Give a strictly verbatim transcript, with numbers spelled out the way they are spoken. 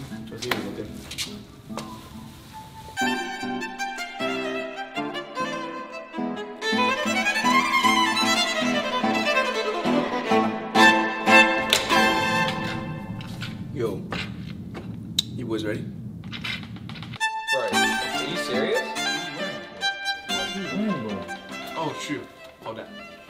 Just leave it looking. Yo, you boys ready? Right. Are you serious? Oh shoot, hold that.